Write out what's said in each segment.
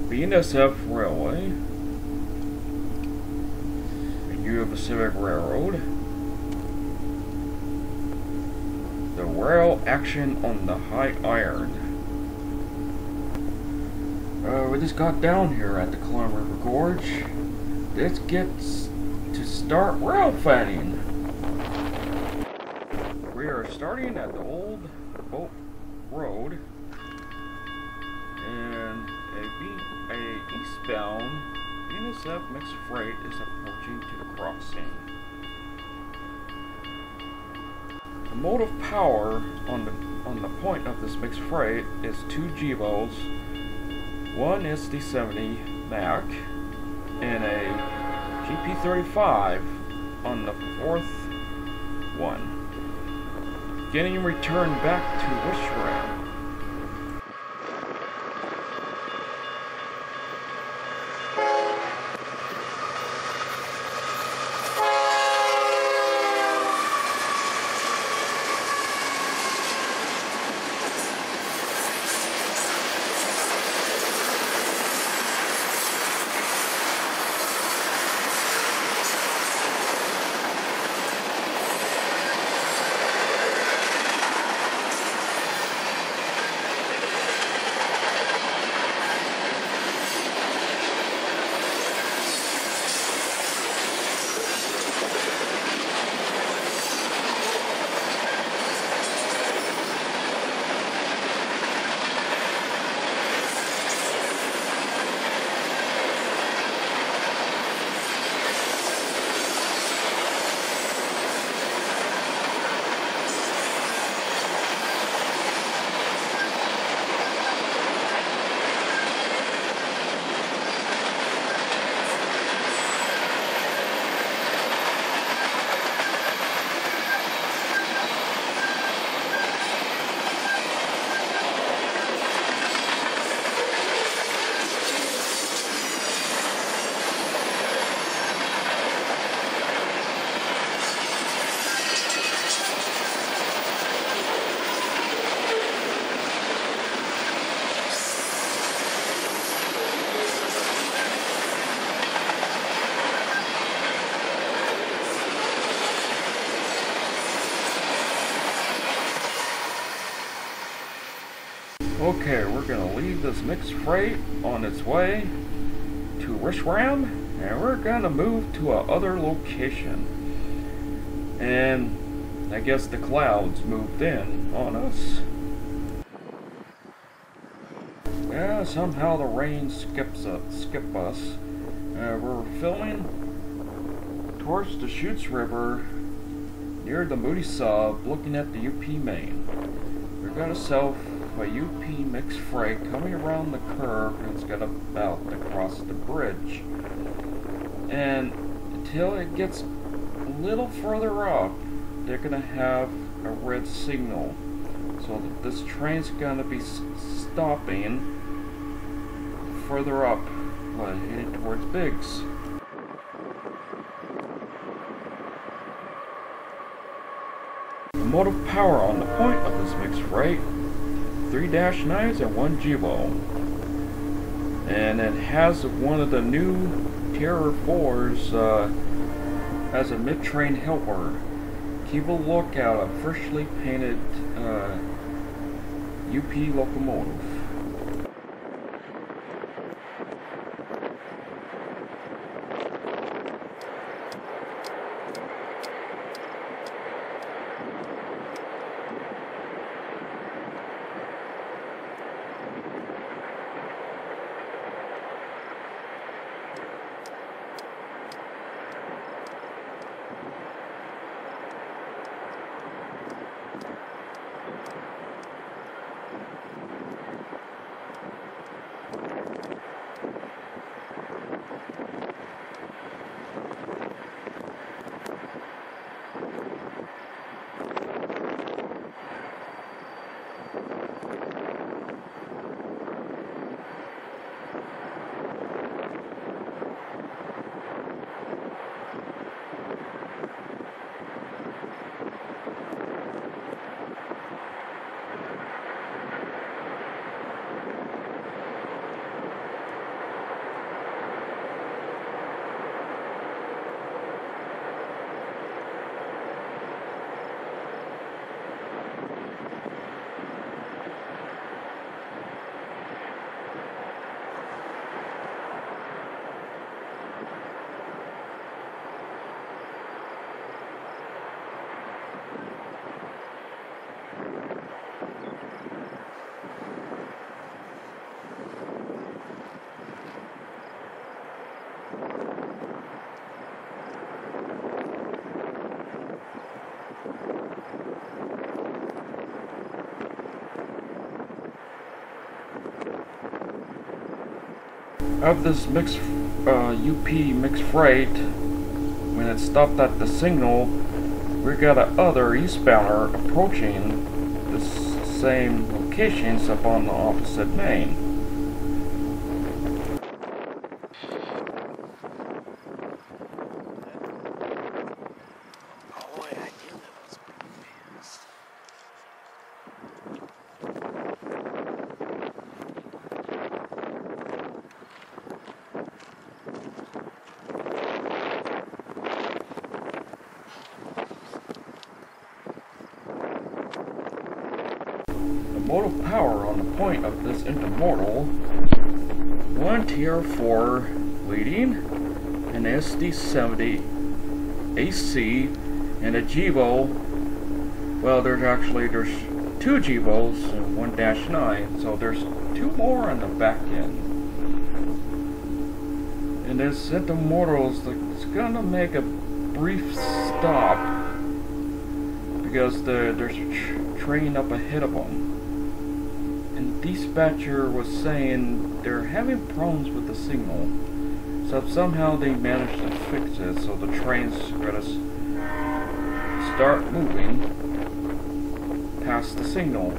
BNSF Railway, Union Pacific Railroad, the rail action on the high iron. We just got down here at the Columbia River Gorge. This gets to start rail fanning. We are starting at the old boat road, and a eastbound BNSF mixed freight is approaching to the crossing. The motive power on the point of this mixed freight is 2 GEVOs, one SD70 Mac, and a GP35 on the 4th one. Getting returned back to Wishram. Okay, we're gonna leave this mixed freight on its way to Wishram, and we're gonna move to a other location. And I guess the clouds moved in on us. Yeah, somehow the rain skip us. We're filming towards the Chutes River near the Moody Sub, looking at the UP Main. We're gonna sell a UP mixed freight coming around the curve, and it's got about to cross the bridge. And until it gets a little further up, they're gonna have a red signal, so that this train's gonna be stopping further up, heading towards Biggs. The motive power on the point of this mixed freight, 3 -9s and 1 GEVO, and it has one of the new Terror 4s as a mid-train helper. Keep a lookout, a freshly painted UP locomotive. of this mixed UP mixed freight, when it stopped at the signal, we got a other eastbounder approaching the same locations up on the opposite main. Motive power on the point of this intermodal, one TR4 leading, an SD70 AC, and a GEVO. Well, there's two GEVOs and one -9, so there's two more on the back end. And this intermodal is gonna make a brief stop because there's a train up ahead of them. And dispatcher was saying they're having problems with the signal, so somehow they managed to fix it, so the train's gonna start moving past the signal.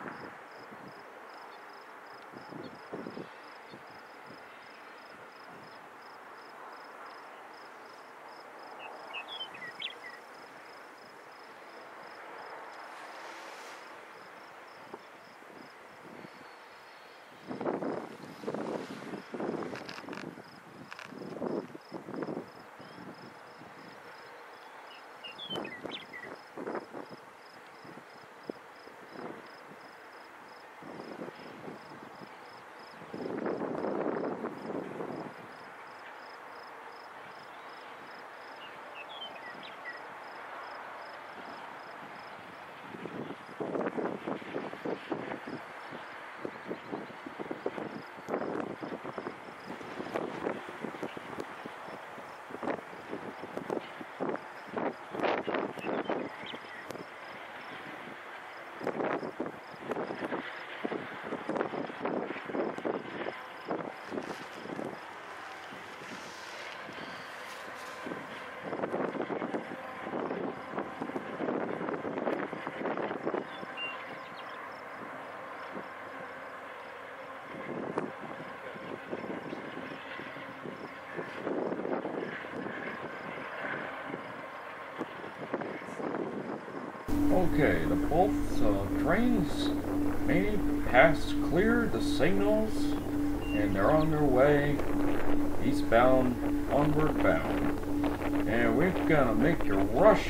Okay, the both trains may pass clear the signals, and they're on their way eastbound, onward bound. And we're gonna make a rush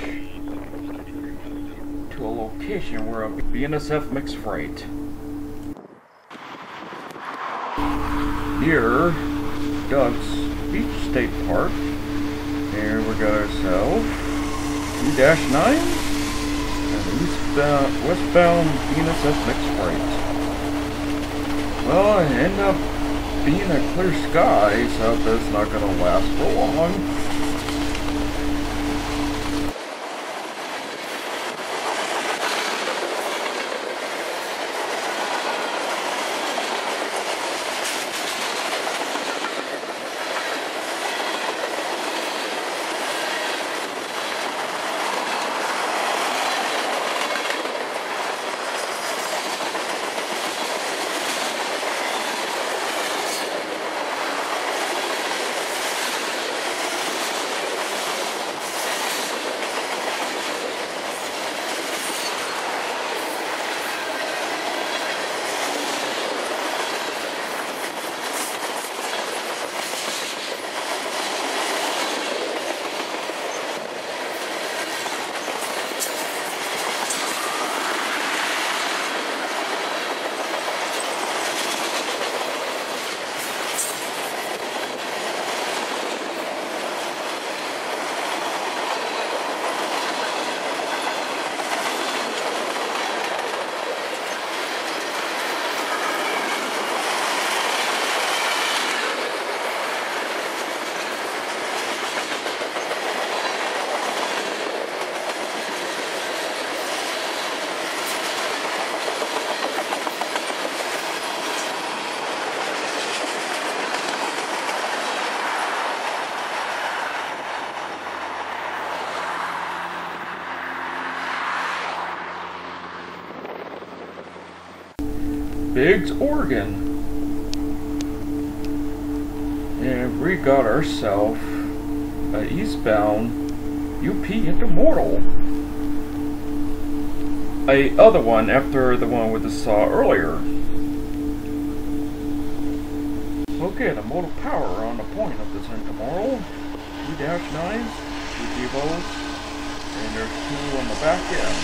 to a location where a BNSF mixed freight near Doug's Beach State Park. And we got ourselves 2-9. Westbound BNSF mixed freight. Well, it ended up being a clear sky, so that's not going to last for long. Biggs, Oregon. And we got ourselves an eastbound UP intermodal. A other one after the one we just saw earlier. Okay, the modal power on the point of this intermodal. 2-9s, 2 Devos, and there's 2 on the back end.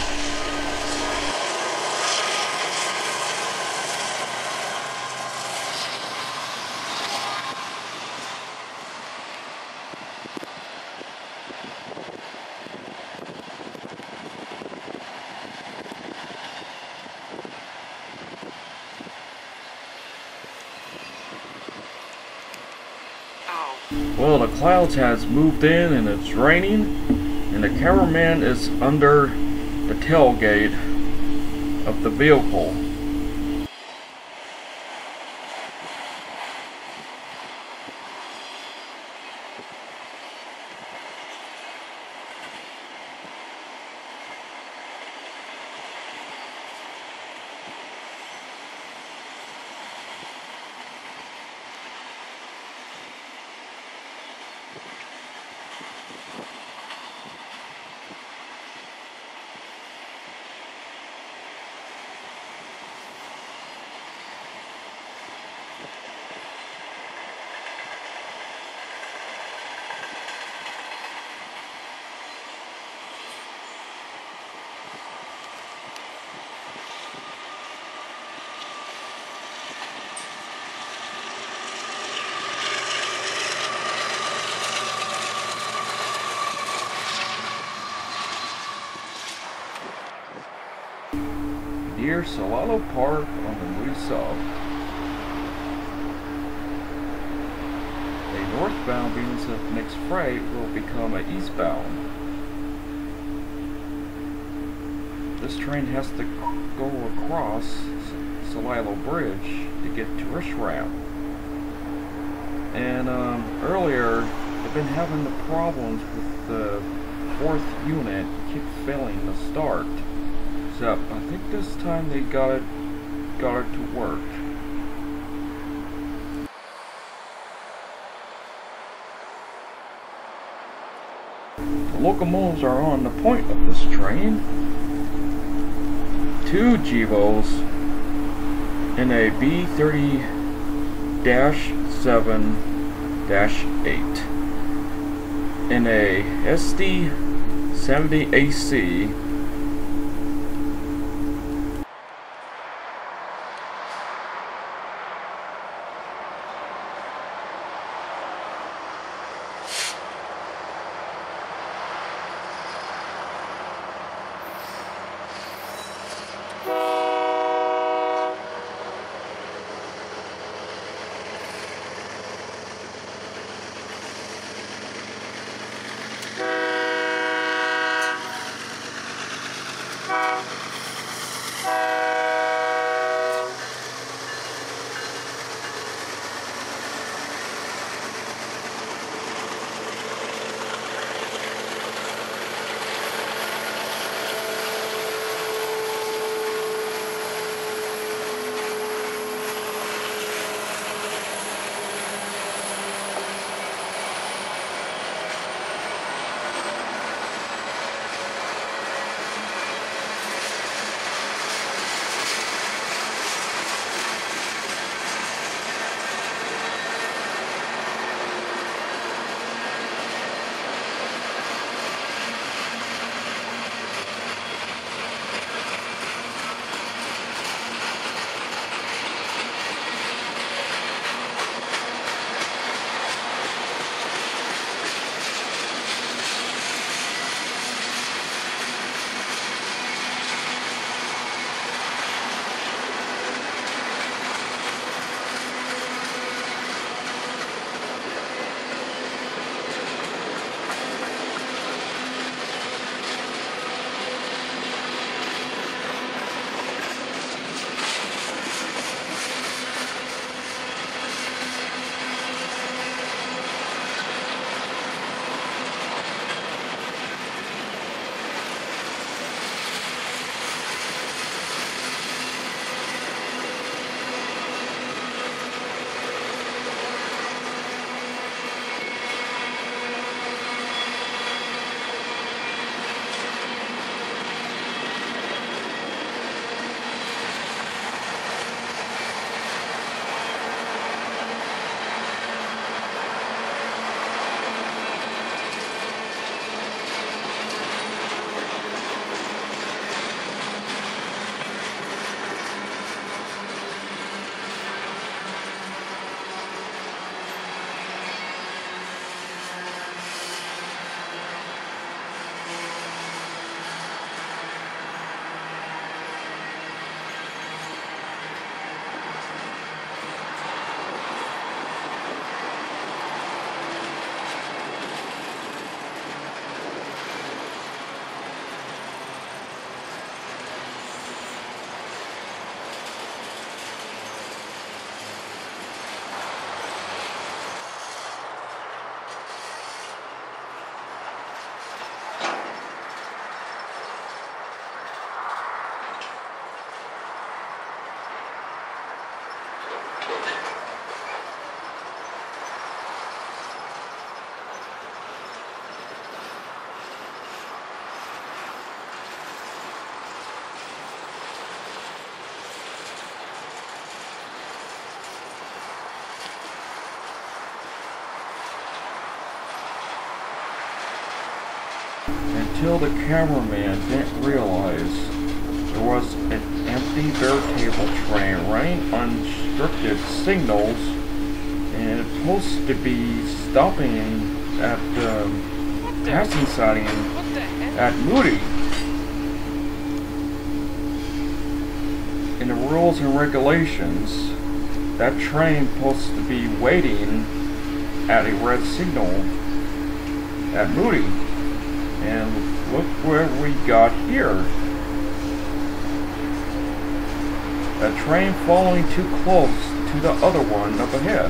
Well, the clouds has moved in and it's raining, and the cameraman is under the tailgate of the vehicle. near Solano Park on the Moody Sub. A northbound means of mixed freight will become an eastbound. This train has to go across Solano Bridge to get to Rish Ramp. And earlier, they've been having the problems with the fourth unit keep failing to start. So I think this time they got it to work. The locomotives are on the point of this train. 2 GEVOs in a B30-7-8 in a SD70AC until the cameraman didn't realize there was an empty bare table train running unrestricted signals and it's supposed to be stopping at the passing siding at Moody. rules and regulations, that train supposed to be waiting at a red signal at Moody. And look where we got here. A train following too close to the other one up ahead.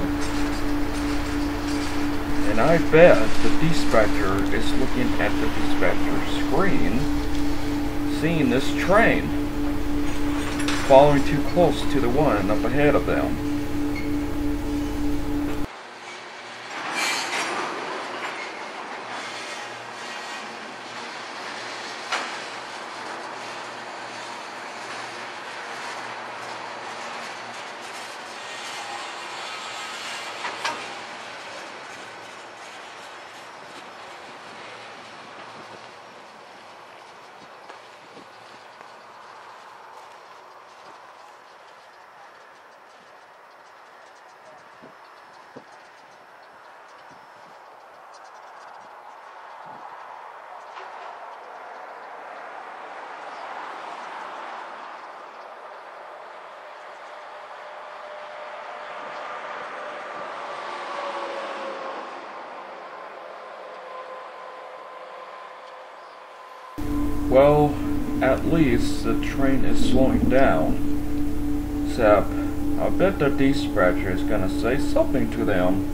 And I bet the dispatcher is looking at the dispatcher screen, seeing this train following too close to the one up ahead of them. Well, at least the train is slowing down. Except, I bet the dispatcher is gonna say something to them.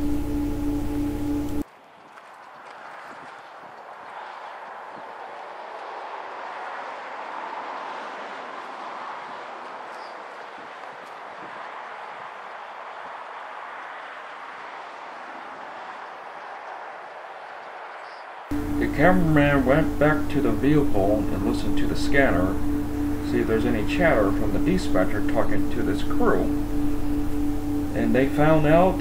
The cameraman went back to the vehicle and listened to the scanner, see if there's any chatter from the dispatcher talking to this crew. And they found out,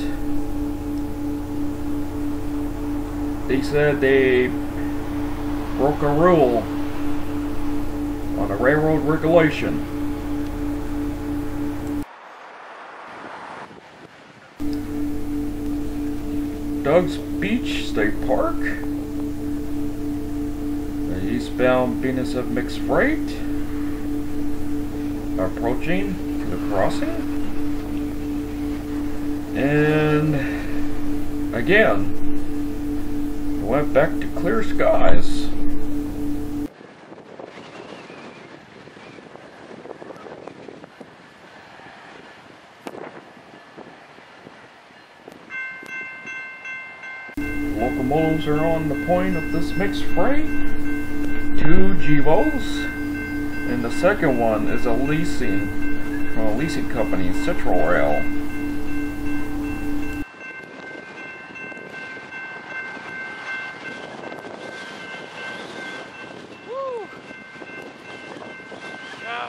they said they broke a rule on a railroad regulation. Doug's Beach State Park, eastbound Venus of Mixed Freight, approaching to the crossing, and again, went back to clear skies. Locomotives are on the point of this mixed freight. 2 GVOs, and the second one is a leasing from a leasing company, Central Rail. Woo. Yeah.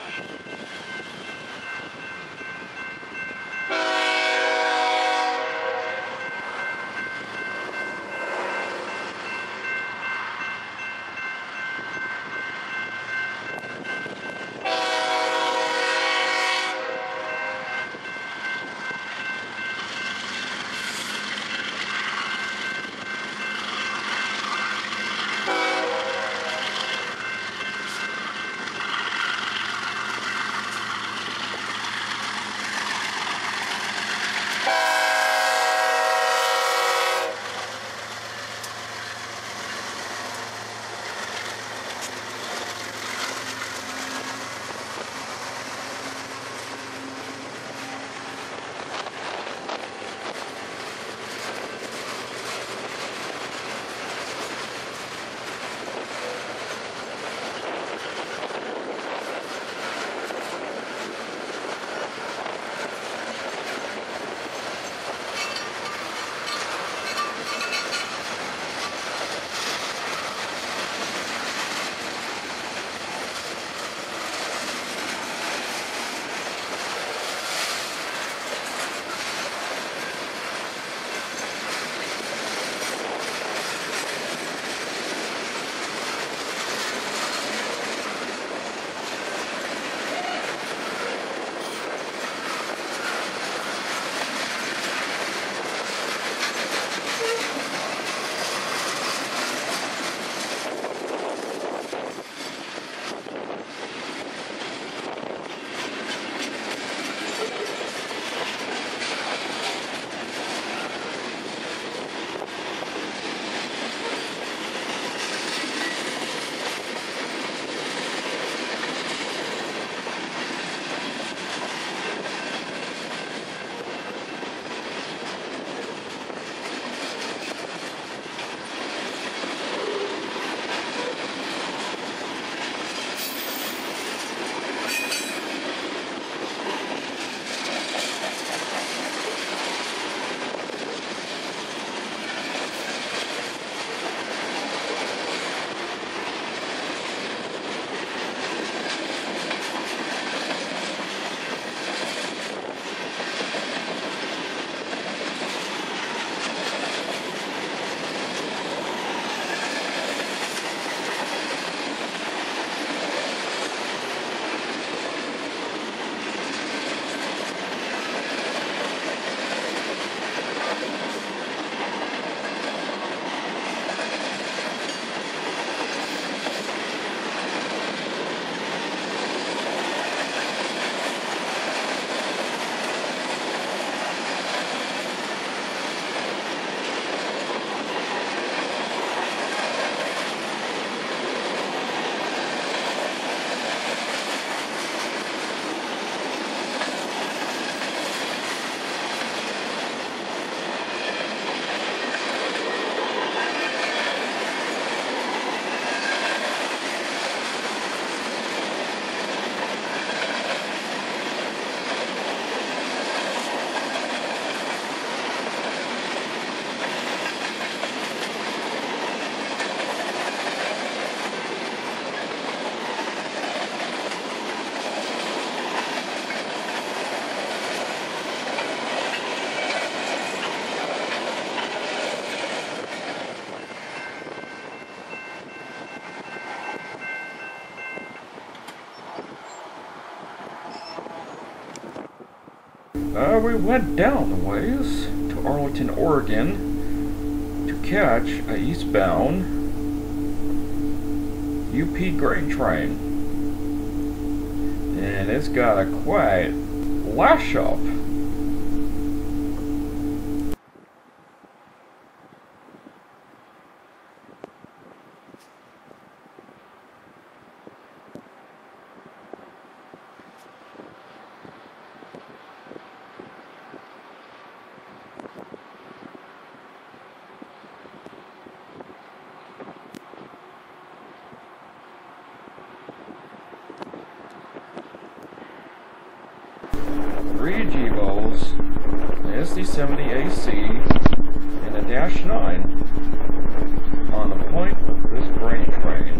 We went down the ways to Arlington, Oregon to catch a eastbound UP grain train. And it's got a quiet lash up. Three Gevos, the SD70AC, and a Dash 9 on the point of this grain train.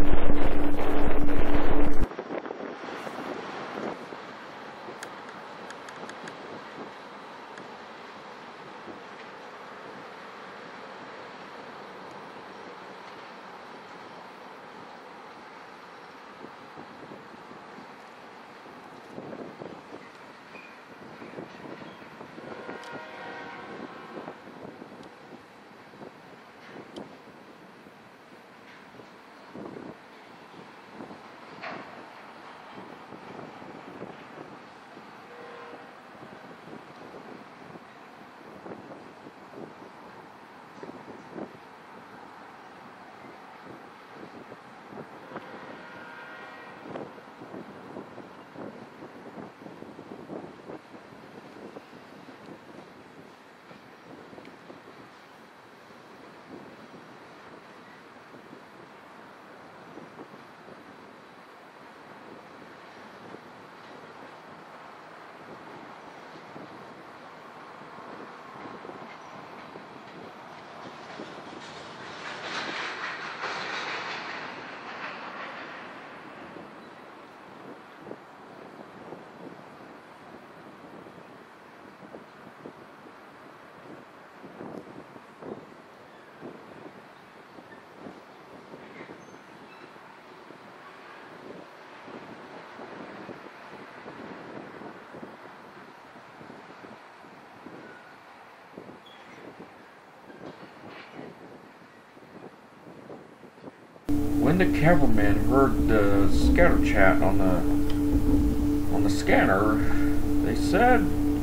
When the cameraman heard the scatter chat on the scanner, they said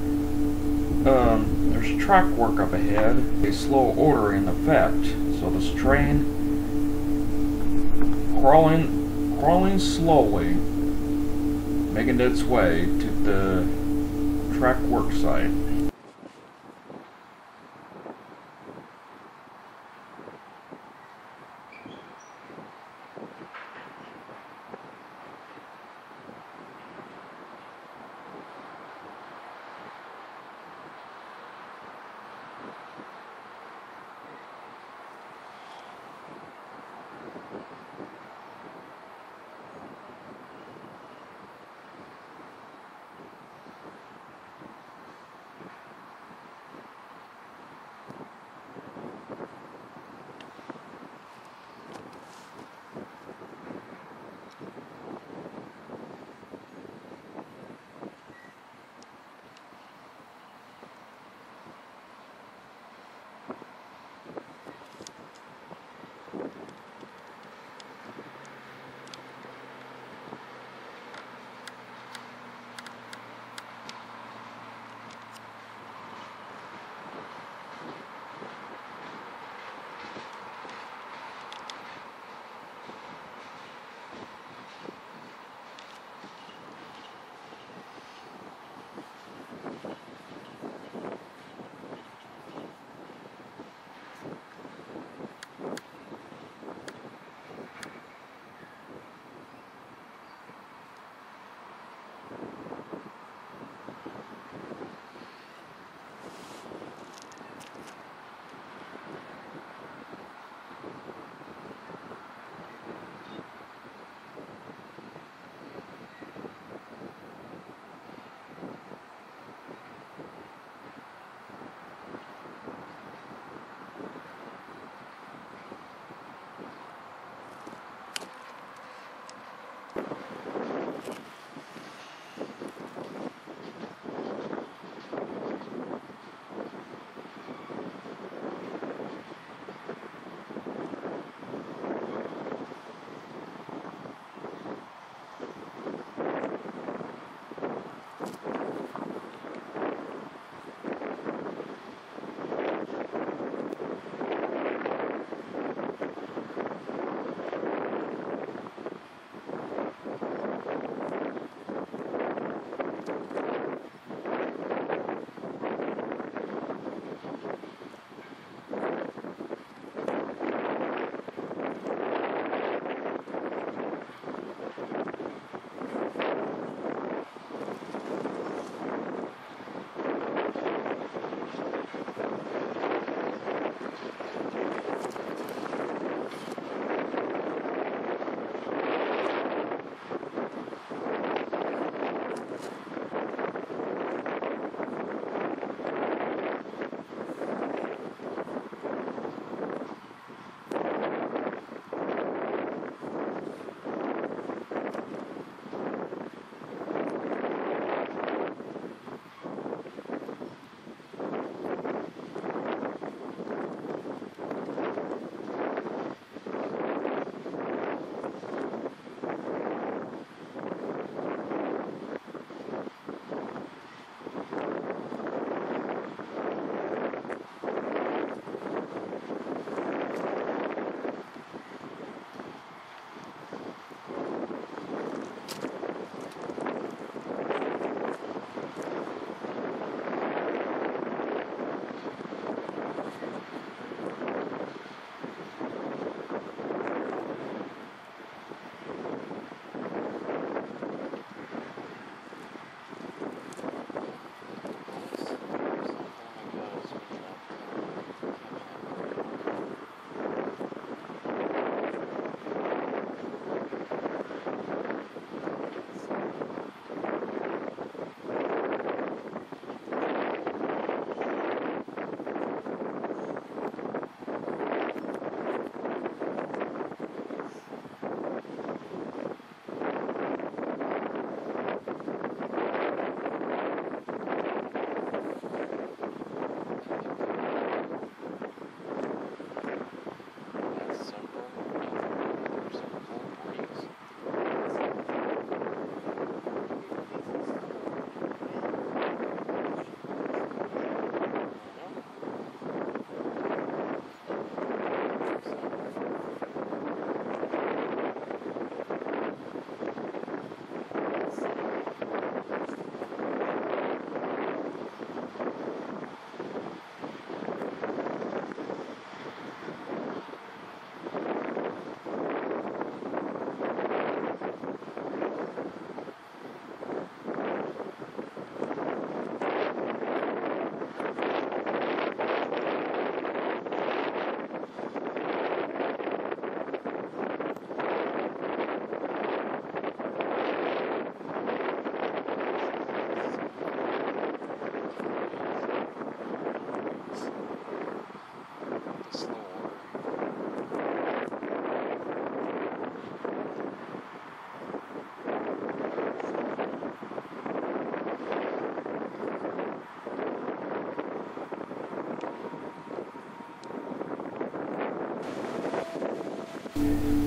there's track work up ahead, a slow order in effect. So this train crawling slowly, making its way to the track work site.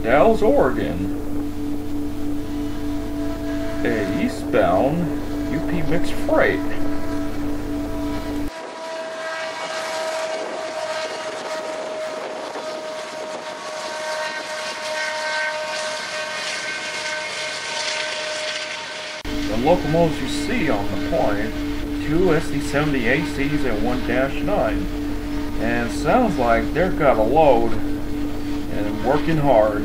Dallas, Oregon. A eastbound UP mixed freight. The locomotives you see on the point, 2 SD70ACs and 1 -9. And it sounds like they've got a load and working hard.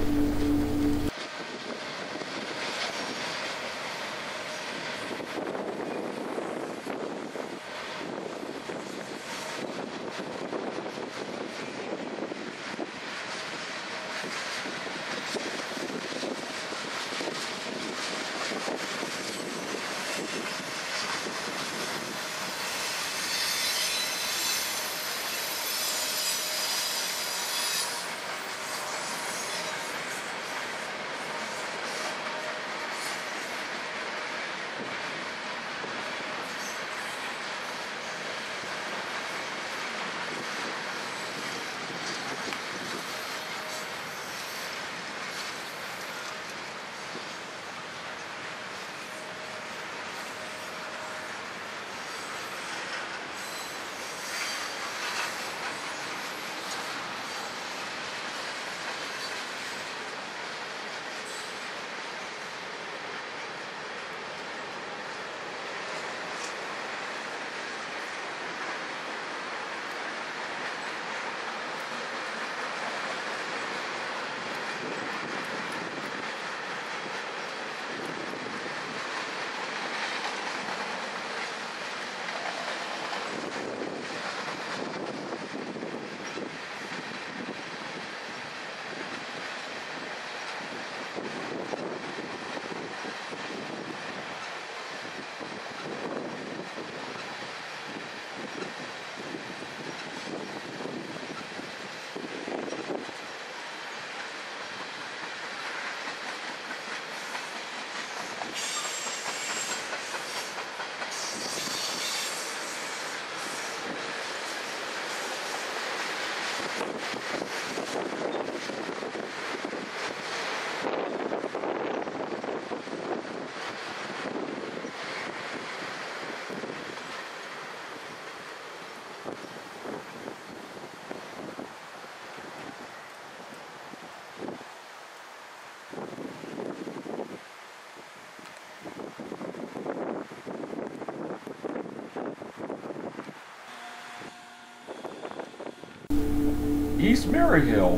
East Maryhill.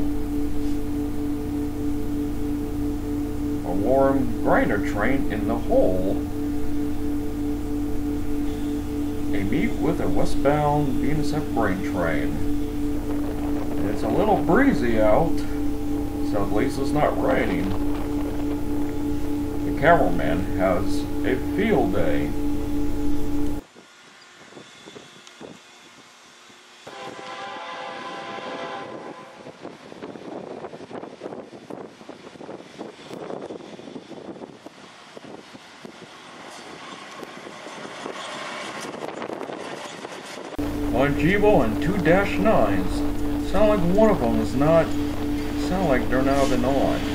A warm grinder train in the hole. A meet with a westbound Venus F grain train. It's a little breezy out, so at least it's not raining. The cameraman has a field day. One Jibo and 2 -9s. Sound like one of them is not. Sound like they're not been on.